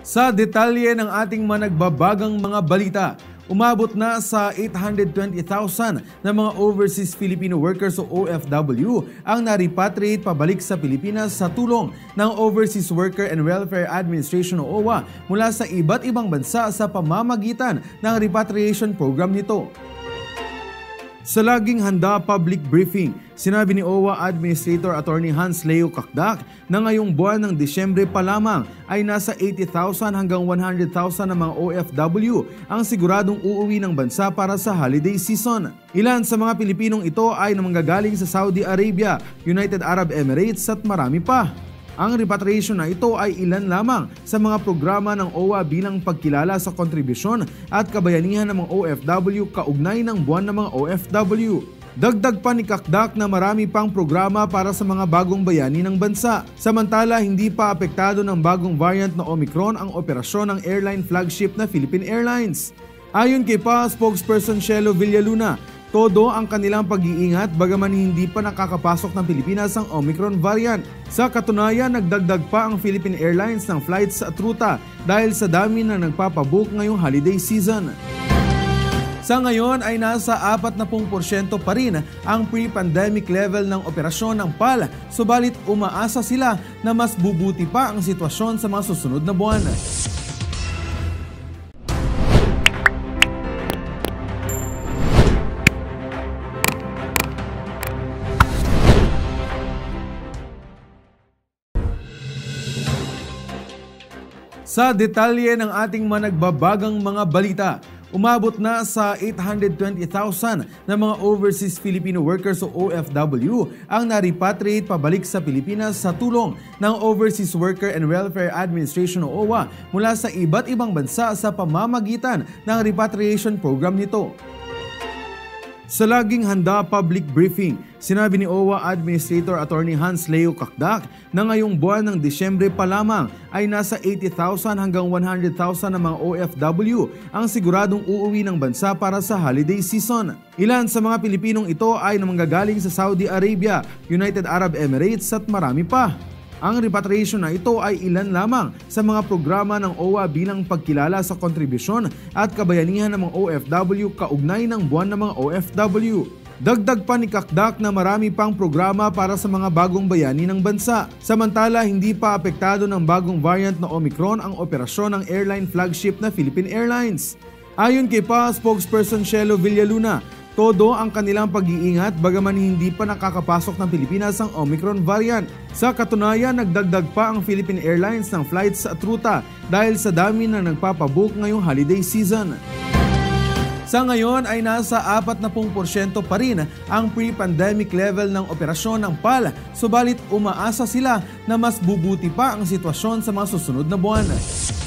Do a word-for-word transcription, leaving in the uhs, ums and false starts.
Sa detalye ng ating mga nagbabagang mga balita, umabot na sa eight hundred twenty thousand na mga overseas Filipino workers o O F W ang na-repatriate pabalik sa Pilipinas sa tulong ng Overseas Worker and Welfare Administration o O W A mula sa iba't ibang bansa sa pamamagitan ng repatriation program nito. Sa laging handa public briefing, sinabi ni O W A Administrator Attorney Hans Leo Kakdak na ngayong buwan ng Disyembre pa lamang ay nasa eighty thousand hanggang one hundred thousand na mga O F W ang siguradong uuwi ng bansa para sa holiday season. Ilan sa mga Pilipinong ito ay nanggagaling sa Saudi Arabia, United Arab Emirates at marami pa. Ang repatriation na ito ay ilan lamang sa mga programa ng O W A bilang pagkilala sa kontribusyon at kabayanihan ng mga O F W kaugnay ng buwan ng mga O F W. Dagdag pa ni Kakdak na marami pang programa para sa mga bagong bayani ng bansa. Samantala, hindi pa apektado ng bagong variant na Omicron ang operasyon ng airline flagship na Philippine Airlines. Ayon kay P A spokesperson Shelo Villaluna, todo ang kanilang pag-iingat bagaman hindi pa nakakapasok ng Pilipinas ang Omicron variant. Sa katunayan, nagdagdag pa ang Philippine Airlines ng flights at ruta dahil sa dami na nagpapabook ngayong holiday season. Sa ngayon ay nasa forty percent pa rin ang pre-pandemic level ng operasyon ng P A L, subalit umaasa sila na mas bubuti pa ang sitwasyon sa mga susunod na buwan. Sa detalye ng ating mga nagbabagang mga balita, umabot na sa eight hundred twenty thousand na mga overseas Filipino workers o O F W ang na-repatriate pabalik sa Pilipinas sa tulong ng Overseas Worker and Welfare Administration o O W A mula sa iba't ibang bansa sa pamamagitan ng repatriation program nito. Sa laging handa public briefing, sinabi ni O W A Administrator Attorney Hans Leo Kakdak na ngayong buwan ng Disyembre pa lamang ay nasa eighty thousand hanggang one hundred thousand na mga O F W ang siguradong uuwi ng bansa para sa holiday season. Ilan sa mga Pilipinong ito ay nanggagaling sa Saudi Arabia, United Arab Emirates at marami pa. Ang repatriation na ito ay ilan lamang sa mga programa ng O W A bilang pagkilala sa kontribusyon at kabayanihan ng mga O F W kaugnay ng buwan ng mga O F W. Dagdag pa ni Kakdak na marami pang programa para sa mga bagong bayani ng bansa. Samantala, hindi pa apektado ng bagong variant na Omicron ang operasyon ng airline flagship na Philippine Airlines. Ayon kay P A spokesperson Shelo Villaluna, todo ang kanilang pag-iingat bagaman hindi pa nakakapasok ng Pilipinas ang Omicron variant. Sa katunayan, nagdagdag pa ang Philippine Airlines ng flights at ruta dahil sa dami na nagpapabook ngayong holiday season. Sa ngayon ay nasa forty percent pa rin ang pre-pandemic level ng operasyon ng P A L, subalit umaasa sila na mas bubuti pa ang sitwasyon sa mga susunod na buwan.